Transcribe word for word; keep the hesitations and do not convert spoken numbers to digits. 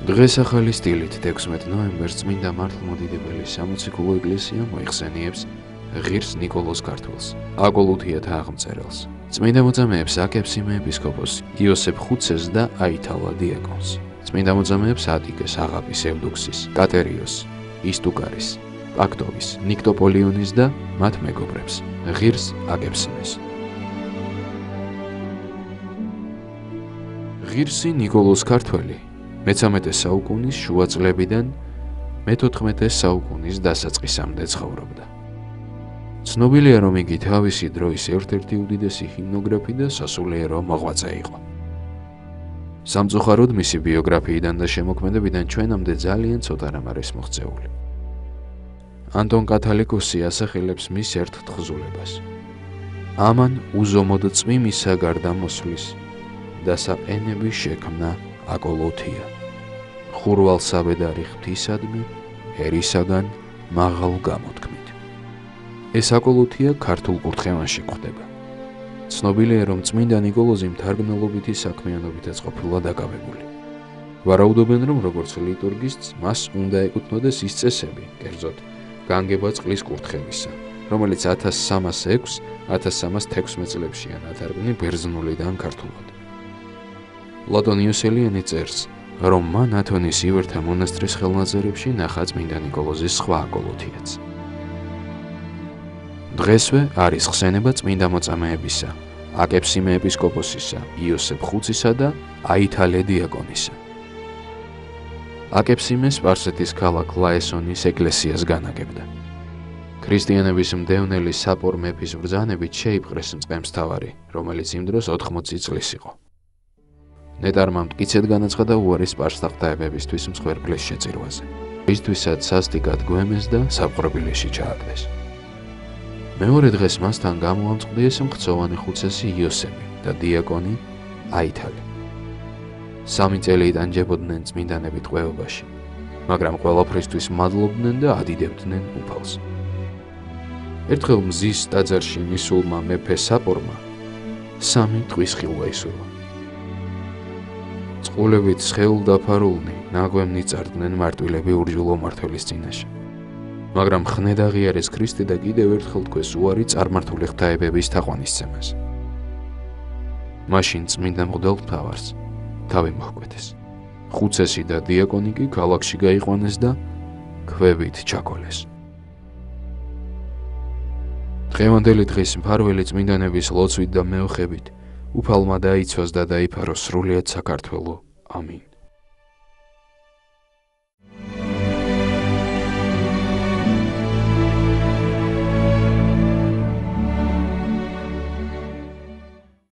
დღეს ახალი სტილით თექვსმეტ ნოემბერს წმინდა მართლმადიდებელი სამოციქულო ეკლესია მოიხსენიებს ღირს ნიკოლოზ ქართველს, აკოლუთიათა აღმწერელს, წმინდა მოწამეებს აკეფსიმე ეპისკოპოსს იოსებ ხუცეს და აითალა დიაკონს, წმინდა მოწამეებს ატიკეს, აღაპის, ევდუქსის, კატერიოს, ისტუკარის, პაქტოვის, ნიქტოპოლიონის და მათ მეგობრებს, ღირს აკეფსიმეს. ღირსი ნიკოლოზ ქართველი მეთორმეტე საუკუნის შუა წლებიდან მეთოთხმეტე საუკუნის დასაწყისამდე ცხოვრობდა. ცნობილია, რომ იგი თავისი დროის ერთ-ერთი უდიდესი ჰიმნოგრაფი და სასულიერო მოღვაწე იყო. სამწუხაროდ მისი ბიოგრაფიიდან და შემოქმედებიდან ჩვენამდე ძალიან ცოტა რამ არის მოღწეული. ანტონ კათალიკოსი ასახელებს მის ერთ თხზულებას. ამან უზომოდ წვიმისა გარდა მოსვლის და საყენები შექმნა აკოლოთია, ხურვალსაბედარი ღვთისადმი, ერისაგან მაღალ გამოთქმით. ეს აკოლოთია ქართულ კურთხევანში გვხვდება. ცნობილია, რომ წმინდა ნიკოლოზი მთარგმნელობითი საქმიანობითაც ყოფილა დაკავებული. ვარაუდობენ, რომ როგორც ლიტურგისტს მას უნდა ეკუთვნოდეს ის წესები, კერძოდ განგება წყლის კურთხევისა, რომელიც ათას სამას ექვს - ათას სამას თექვსმეტ წლებშია ნათარგმნი ბერძნულიდან ქართულად. პლატონ იოსელიანი წერს, რომ მან ათონის ივერთა მონასტრის ხელნაწერებში ნახა წმინდა ნიკოლოზის სხვა აკოლოთიაც. დღესვე არის ხსენება წმინდა მოწამეებისა, აკეფსიმე ეპისკოპოსისა, იოსებ ხუცისა და აითალე დიაკონისა. აკეფსიმე სპარსეთის ქალაქ ლაესონის ეკლესიას განაგებდა. ქრისტიანების მდევნელი საპორ მეფის ბრძანებით შეიპყრეს მწყემსთავარი, რომელიც იმ დროს ოთხმოცი წლის იყო. ნეტარმა მტკიცედ განაცხადა უარი სპარსთაღთაებებისთვის მსხვერპლის შეწირვაზე. ისთვისაც სასტიკად გვემეს და საპყრობილეში ჩააგდეს. მეორე დღეს მასთან გამოამწყდეს მხცოვანი ხუცესი იოსები და დიაკონი აითალე. სამი წელი იტანჯებოდნენ წმინდანები ტყვეობაში, მაგრამ ყველაფრისთვის მადლობდნენ და ადიდებდნენ უფალს. ერთხელ მზის ტაძარში მისულმა მეფე საპორმა სამი ტყვის ხილვა ისურვა. წყულებით სხეულდაფარულნი ნაგვემნი წარდნენ მარტვილები ურჯულო მმართველის წინაშე. მაგრამ ხნედ აღიარეს ქრისტე და კიდევ ერთხელ თქვეს უარი წარმართული ღვთაებების თაყვანისცემას. მაშინ წმინდა მღვდელმთავარს თავი მოჰკვეთეს. ხუცესი და დიაკონი კი ქალაქში გაიყვანეს და ქვევით ჩაკოლეს. დღევანდელი დღის მფარველი წმინდანების ლოცვით და მეოხებით უფალმა დაიცვას და დაიფაროს სრულიად საქართველო. ამინ.